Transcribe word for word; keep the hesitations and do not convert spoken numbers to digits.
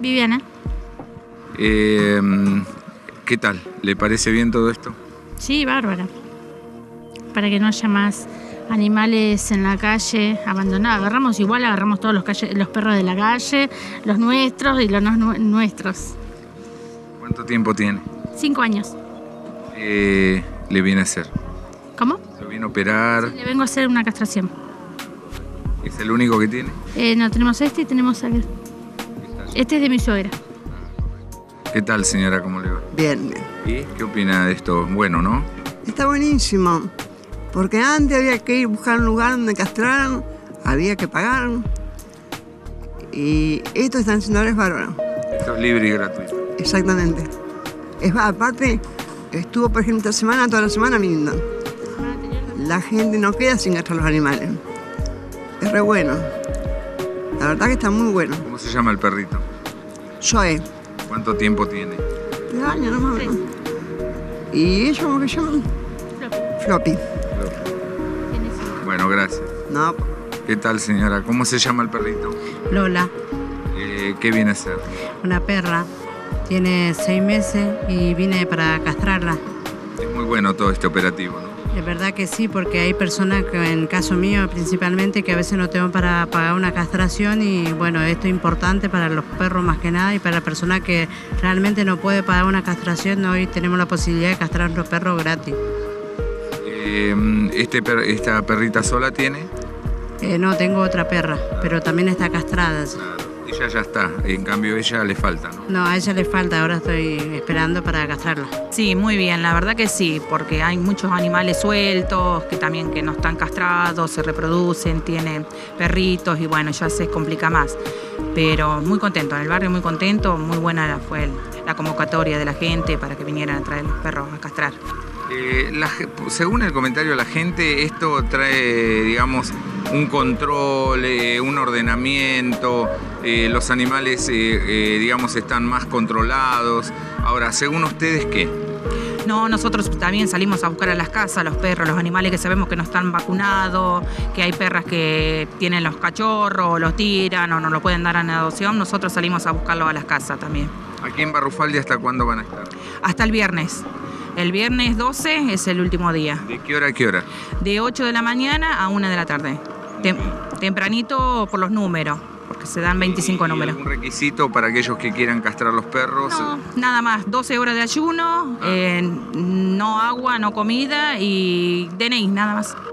Viviana. Eh, ¿Qué tal? ¿Le parece bien todo esto? Sí, bárbara. Para que no haya más animales en la calle abandonados. Agarramos igual, agarramos todos los, calle, los perros de la calle, los nuestros y los no nuestros. ¿Cuánto tiempo tiene? Cinco años. Eh, ¿Le viene a hacer? ¿Cómo? ¿Lo viene a operar? Sí, le vengo a hacer una castración. ¿Es el único que tiene? Eh, no, tenemos este y tenemos aquel. Este es de mi suegra. ¿Qué tal, señora? ¿Cómo le va? Bien, bien. ¿Y qué opina de esto? Bueno, ¿no? Está buenísimo, porque antes había que ir a buscar un lugar donde castraran, había que pagar, y esto están haciendo ahora es bárbaro. Esto es libre y gratuito. Exactamente. Es, aparte, estuvo, por ejemplo, esta semana, toda la semana viniendo. La gente no queda sin castrar los animales. Es re bueno. La verdad que está muy bueno. ¿Cómo se llama el perrito? Joe. ¿Cuánto tiempo tiene? Tres años, no más o menos. ¿Y ellos cómo que llaman? Floppy. Floppy. Bueno, gracias. No. ¿Qué tal, señora? ¿Cómo se llama el perrito? Lola. Eh, ¿Qué viene a ser? Una perra. Tiene seis meses y vine para castrarla. Es muy bueno todo este operativo, ¿no? Es verdad que sí, porque hay personas, que en el caso mío principalmente, que a veces no tengo para pagar una castración y bueno, esto es importante para los perros más que nada y para la persona que realmente no puede pagar una castración, hoy tenemos la posibilidad de castrar a nuestros perros gratis. Eh, este per ¿Esta perrita sola tiene? Eh, no, tengo otra perra, pero también está castrada. Claro. Ella ya está, en cambio a ella le falta, ¿no? No, a ella le falta, ahora estoy esperando para castrarla. Sí, muy bien, la verdad que sí, porque hay muchos animales sueltos que también que no están castrados, se reproducen, tienen perritos y bueno, ya se complica más. Pero muy contento, en el barrio muy contento, muy buena fue la convocatoria de la gente para que vinieran a traer los perros a castrar. Eh, la, según el comentario de la gente, esto trae, digamos, un control, eh, un ordenamiento, eh, los animales, eh, eh, digamos, están más controlados. Ahora, según ustedes, ¿qué? No, nosotros también salimos a buscar a las casas los perros, los animales que sabemos que no están vacunados, que hay perras que tienen los cachorros, los tiran o no lo pueden dar en adopción, nosotros salimos a buscarlos a las casas también. ¿Aquí en Barrufaldi hasta cuándo van a estar? Hasta el viernes. El viernes doce es el último día. ¿De qué hora a qué hora? De ocho de la mañana a una de la tarde. Tem tempranito por los números, porque se dan veinticinco ¿Y números. ¿Un requisito para aquellos que quieran castrar los perros? No, nada más. doce horas de ayuno, ah. eh, no agua, no comida y D N I, nada más.